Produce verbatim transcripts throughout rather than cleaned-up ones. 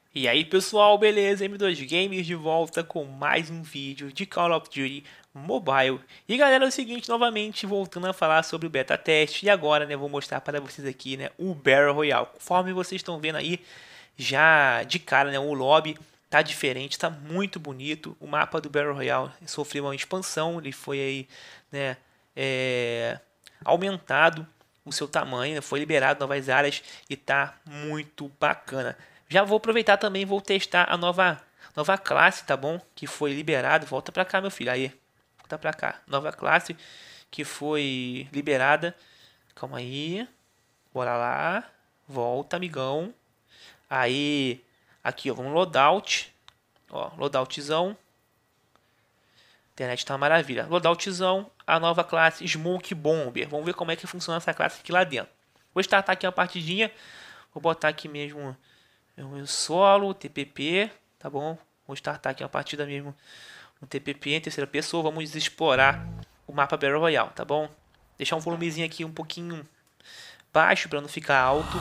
E aí pessoal, beleza? M dois Games de volta com mais um vídeo de Call of Duty Mobile. E galera, é o seguinte, novamente voltando a falar sobre o beta teste. E agora, né, vou mostrar para vocês aqui, né, o Battle Royale. Conforme vocês estão vendo aí, já de cara, né, o lobby tá diferente, tá muito bonito. O mapa do Battle Royale sofreu uma expansão, ele foi aí, né, é, aumentado o seu tamanho, né, foi liberado novas áreas e tá muito bacana. Já vou aproveitar também, vou testar a nova nova classe, tá bom? Que foi liberado. Volta pra cá, meu filho. Aí, volta pra cá. Nova classe que foi liberada. Calma aí. Bora lá. Volta, amigão. Aí, aqui, ó, vamos loadout. Ó, loadoutzão. Internet tá uma maravilha. Loadoutzão, a nova classe Smoke Bomber. Vamos ver como é que funciona essa classe aqui lá dentro. Vou startar aqui uma partidinha. Vou botar aqui mesmo o solo, T P P, tá bom? Vou startar aqui uma partida mesmo no T P P em terceira pessoa. Vamos explorar o mapa Battle Royale, tá bom? Deixar um volumezinho aqui um pouquinho baixo para não ficar alto.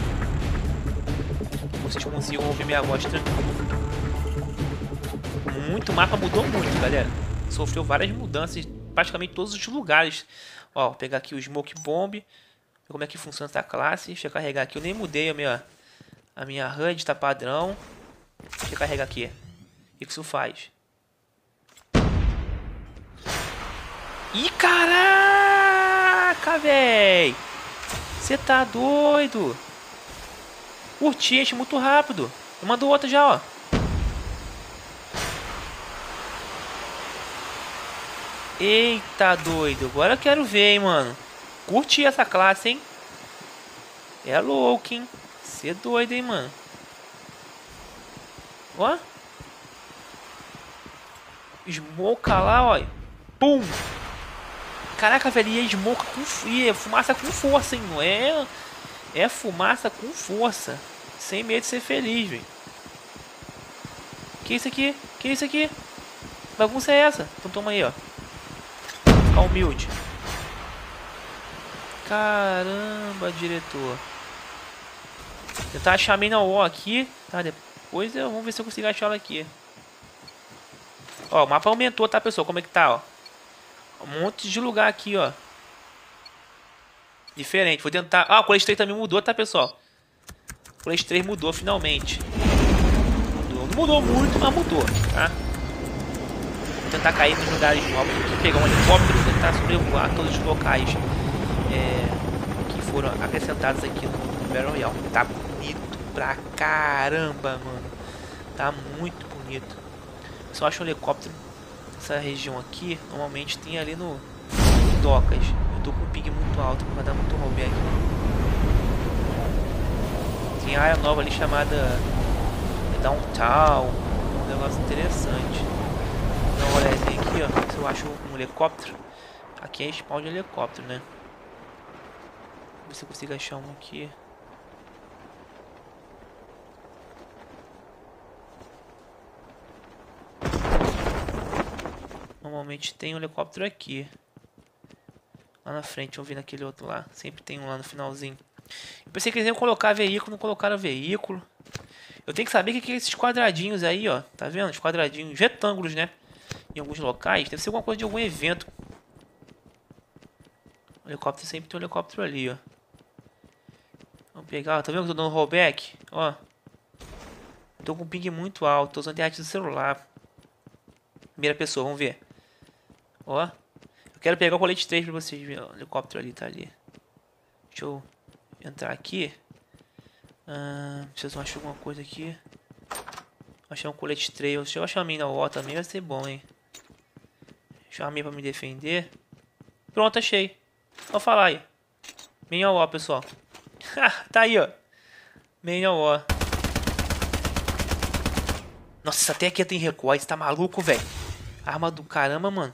Vocês consigam ouvir minha voz tranquilo. Muito, o mapa mudou muito, galera. Sofreu várias mudanças em praticamente todos os lugares. Ó, vou pegar aqui o Smoke Bomb. Ver como é que funciona essa classe. Deixa eu carregar aqui. Eu nem mudei a minha... A minha H U D tá padrão. Deixa eu carregar aqui. O que isso faz? Ih, caraca, véi! Você tá doido? Curti, enche muito rápido. Eu mando outra já, ó. Eita, doido. Agora eu quero ver, hein, mano. Curti essa classe, hein? É louco, hein? Você é doido, hein, mano. Ó. Smoka lá, ó. Pum. Caraca, velho. E é smoka com... E é fumaça com força, hein. Não é... É fumaça com força. Sem medo de ser feliz, velho. Que isso aqui? Que isso aqui? Bagunça é essa? Então toma aí, ó. Ficar humilde. Caramba, diretor. Tentar achar a mina O aqui, tá? Depois eu vamos ver se eu consigo achar ela aqui. Ó, o mapa aumentou, tá, pessoal? Como é que tá, ó? Um monte de lugar aqui, ó. Diferente. Vou tentar... Ah, o colete três também mudou, tá, pessoal? O colete três mudou, finalmente. Mudou. Não mudou muito, mas mudou, tá? Vou tentar cair nos lugares novos. Vou pegar um helicóptero e tentar sobrevoar todos os locais é, que foram acrescentados aqui no Battle Royale. Tá bonito pra caramba, mano. Tá muito bonito. Só acho um helicóptero nessa região aqui. Normalmente tem ali no docas. Eu tô com um ping muito alto, vai dar muito rollback. Tem área nova ali chamada Downtown. Um negócio interessante. Dá uma olhadinha aqui, ó. Se eu acho um helicóptero. Aqui é spawn de helicóptero, né? Vamos ver se eu consigo achar um aqui. Normalmente tem um helicóptero aqui. Lá na frente, eu vi naquele outro lá. Sempre tem um lá no finalzinho. Eu pensei que eles iam colocar veículo, não colocaram veículo. Eu tenho que saber o que é esses quadradinhos aí, ó. Tá vendo? Os quadradinhos, retângulos, né? Em alguns locais. Deve ser alguma coisa de algum evento. O helicóptero sempre tem um helicóptero ali, ó. Vamos pegar, tá vendo que eu tô dando rollback? Ó. Tô com um ping muito alto, tô usando internet do celular. Primeira pessoa, vamos ver. Ó. Eu quero pegar o colete três pra vocês verem. O helicóptero ali, tá ali. Deixa eu entrar aqui. Ah, vocês vão achar alguma coisa aqui. Achar um colete três. Deixa eu achar a mina O também, vai ser bom, hein. Achar a minha pra me defender. Pronto, achei. Vou falar aí. Minha O, pessoal. Tá aí, ó. Minha O. Nossa, até aqui tem recoil. Você tá maluco, velho? Arma do caramba, mano.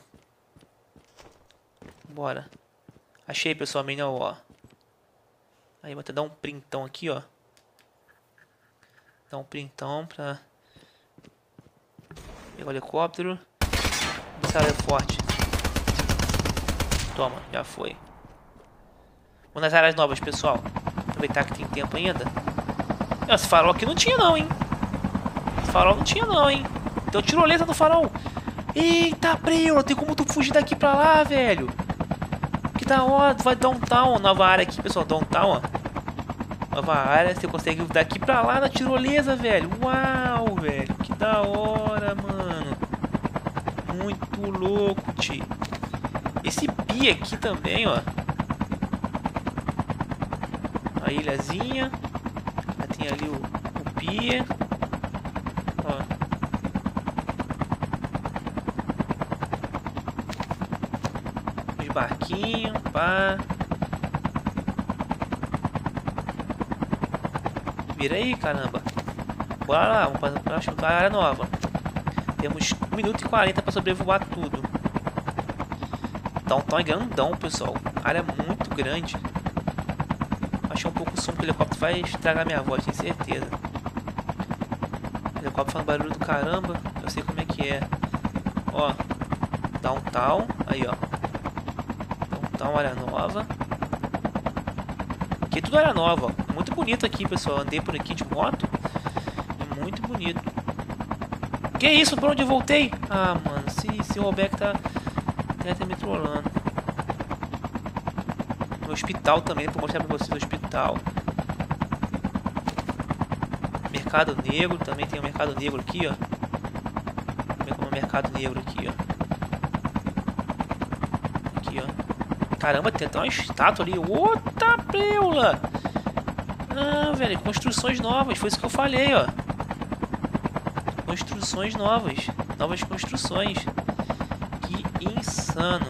Bora. Achei, pessoal, minha O. Aí vou até dar um printão aqui, ó. Dar um printão pra... Pegar o helicóptero. Ver se ela é forte. Toma, já foi. Vou nas áreas novas, pessoal. Aproveitar que tem tempo ainda. Esse farol aqui não tinha não, hein? Farol não tinha não, hein? Então tirolesa no farol. Eita, preula, tem como tu fugir daqui pra lá, velho. Que da hora, tu vai downtown, nova área aqui, pessoal, downtown, ó. Nova área, você consegue ir daqui pra lá na tirolesa, velho. Uau, velho, que da hora, mano. Muito louco, tio. Esse pia aqui também, ó. A ilhazinha. Já tem ali o, o pia. Ó. Os barquinhos, pá. Vira aí, caramba. Bora lá, vamos para chutar a área nova. Temos um minuto e quarenta para sobrevoar tudo. Downtown é grandão, pessoal. Área muito grande. Achei um pouco o som que o helicóptero vai estragar minha voz, tenho certeza. O helicóptero faz um barulho do caramba. Eu sei como é que é. Ó. Downtown. Aí, ó. Downtown, área nova. Aqui é tudo área nova, ó. É muito bonito aqui, pessoal. Andei por aqui de moto. É muito bonito. Que isso? Por onde eu voltei? Ah, mano. Se, se o Roberto tá... Deve estar me trollando. No hospital também, vou mostrar pra vocês o hospital. Mercado Negro, também tem o Mercado Negro aqui, ó. Também como o Mercado Negro aqui, ó. Aqui, ó. Caramba, tem até uma estátua ali. Outra preula! Ah, velho, construções novas, foi isso que eu falei, ó. Construções novas. Novas construções. Que insano.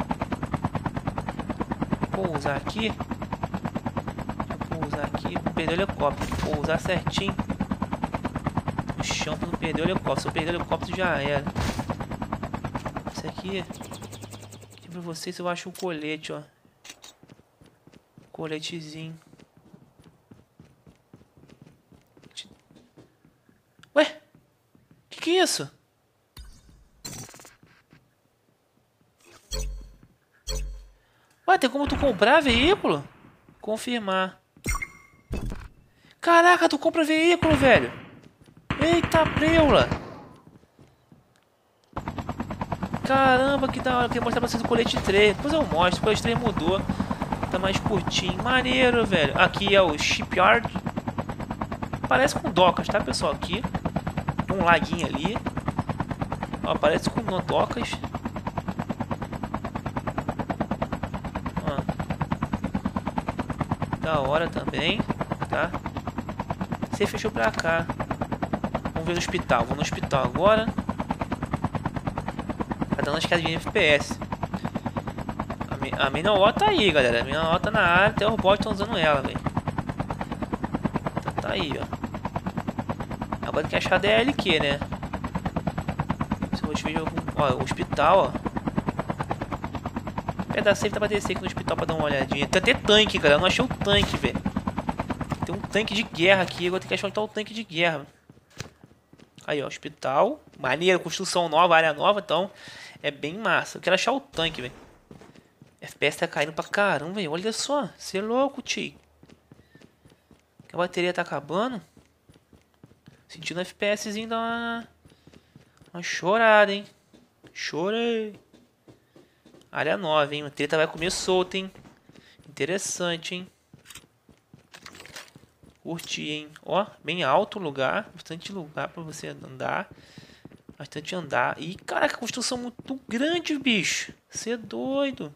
Vou pousar aqui. Vou pousar aqui. Vou perder o helicóptero. Vou pousar certinho no chão pra não perder o helicóptero. Se eu perder o helicóptero já era. Isso aqui. Aqui pra vocês eu acho um colete, ó. Coletezinho. Ué? Que que é isso? Ué, tem como tu comprar veículo? Confirmar. Caraca, tu compra veículo, velho. Eita, preula. Caramba, que da hora. Eu queria mostrar pra vocês o colete três. Depois eu mostro. O colete três mudou. Tá mais curtinho. Maneiro, velho. Aqui é o shipyard. Parece com docas, tá, pessoal? Aqui. Um laguinho ali. Ó, parece com docas. Da hora também, tá? Você fechou pra cá. Vamos ver no hospital. Vamos no hospital agora. Tá dando uma escadinha de F P S. A mina O tá aí, galera. A mina O tá na área. Até os bots estão usando ela, velho. Então tá aí, ó. Agora tem que achar a D L Q, né? Se eu ver algum... Ó, o hospital, ó. Pedaço safe dá pra descer aqui no hospital pra dar uma olhadinha. Tem até tanque, galera. Eu não achei o tanque, velho. Tem um tanque de guerra aqui. Agora tem que achar onde tá o tanque de guerra. Aí, ó. Hospital. Maneiro. Construção nova, área nova. Então, é bem massa. Eu quero achar o tanque, velho. F P S tá caindo pra caramba, velho. Olha só. Você é louco, tio. A bateria tá acabando. Sentindo o FPSzinho dar uma... Uma chorada, hein. Chorei. Área nova, hein? A treta vai comer solta, hein? Interessante, hein? Curti, hein? Ó, bem alto o lugar. Bastante lugar pra você andar. Bastante andar. Ih, caraca, construção muito grande, bicho. Você é doido.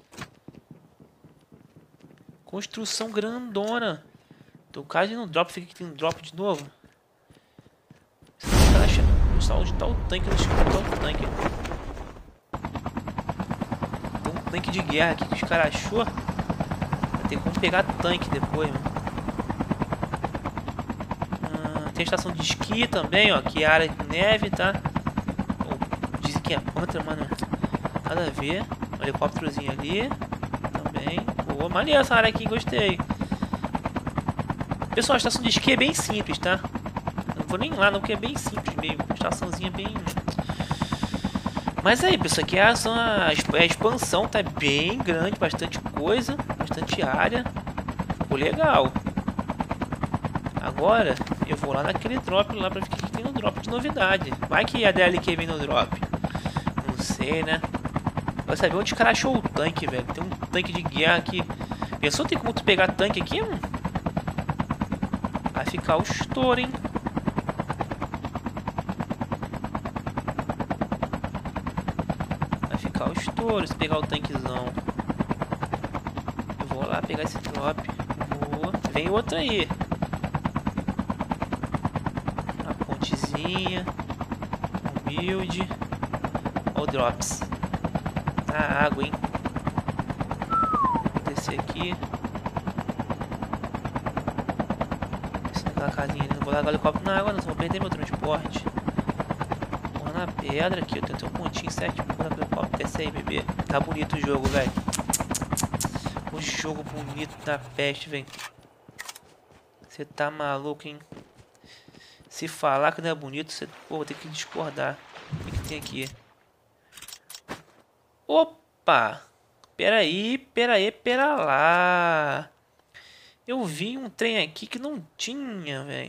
Construção grandona. Tô quase no drop. Fica aqui tem um drop de novo. Onde tá o tanque? Onde tá o tanque? Tanque de guerra aqui que os caras achou. Vai ter como pegar tanque depois, mano. Ah, tem a estação de esqui também, ó. Que é a área de neve, tá? Oh, dizem que é panther, mano. Nada a ver. Um helicópterozinho ali. Também. Pô, maneiro essa área aqui, gostei. Pessoal, a estação de esqui é bem simples, tá? Eu não vou nem lá, não, porque é bem simples mesmo. A estaçãozinha bem... Mas aí, pessoal, aqui é a, a expansão, tá bem grande, bastante coisa, bastante área. Ficou legal. Agora, Eu vou lá naquele drop lá pra ver o que tem no drop de novidade. Vai que a D L Q vem no drop. Não sei, né? Vai saber onde o cara achou o tanque, velho. Tem um tanque de guerra aqui. Pensou tem como tu pegar tanque aqui, mano? Vai ficar o estouro, hein? Vai ficar o estouro se pegar o tanquezão. Eu vou lá pegar esse drop. Vou. Vem outro aí. A pontezinha. Humilde. Olha o drops. A água, hein? Vou descer aqui. Descer naquela casinha ali. Não vou largar o helicóptero na água, não. Senão vou perder meu transporte. Vou na pedra aqui. Eu tenho até um pontinho certo. Vou largar o helicóptero. Desce aí, bebê. Tá bonito o jogo, velho. O jogo bonito da peste, velho. Você tá maluco, hein? Se falar que não é bonito, você... Pô, vou ter que discordar. O que, que tem aqui? Opa! Peraí, peraí, pera lá. Eu vi um trem aqui que não tinha, velho.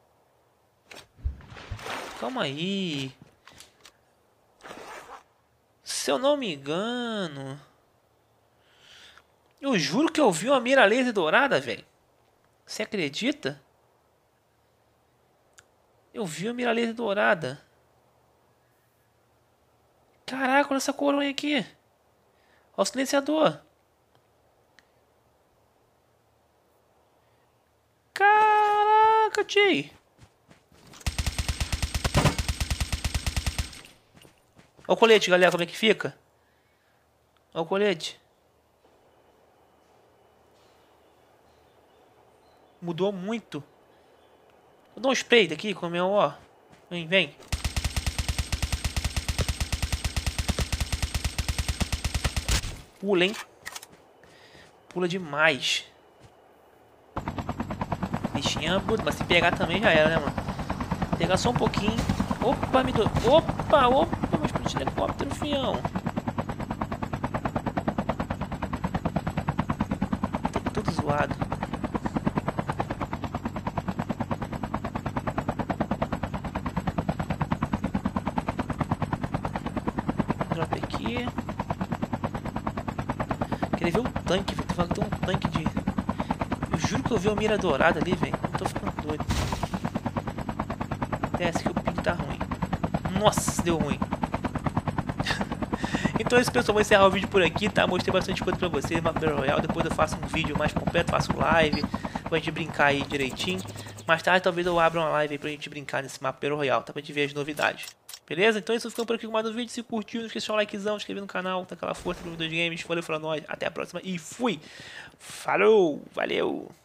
Calma aí. Se eu não me engano... Eu juro que eu vi uma mira laser dourada, velho. Você acredita? Eu vi uma mira laser dourada. Caraca, olha essa coronha aqui. Olha o silenciador. Caraca, tchê. Olha o colete, galera, como é que fica. Olha o colete. Mudou muito. Vou dar um spray daqui com o meu, ó. Vem, vem. Pula, hein? Pula demais. Bichinha, mas se pegar também já era, né, mano? Pegar só um pouquinho. Opa, me deu. Opa, opa, mas explodiu o helicóptero, fião. Tá tudo zoado. Drop aqui. Queria ver o tanque, velho. Tô falando que tem um tanque de... Eu juro que eu vi uma mira dourada ali, velho. Não tô ficando doido. Desce que o ping tá ruim. Nossa, deu ruim. Então é isso, pessoal. Vou encerrar o vídeo por aqui, tá? Mostrei bastante coisa pra vocês, mapa Battle Royale. Depois eu faço um vídeo mais completo, faço live pra gente brincar aí direitinho. Mais tarde talvez eu abra uma live aí pra gente brincar nesse mapa Battle Royale, tá? Pra gente ver as novidades. Beleza? Então é isso, ficando por aqui com mais um vídeo. Se curtiu, não esqueça de deixar um likezão, se inscrever no canal, tá aquela força do dois Games. Valeu pra nós, até a próxima e fui! Falou! Valeu!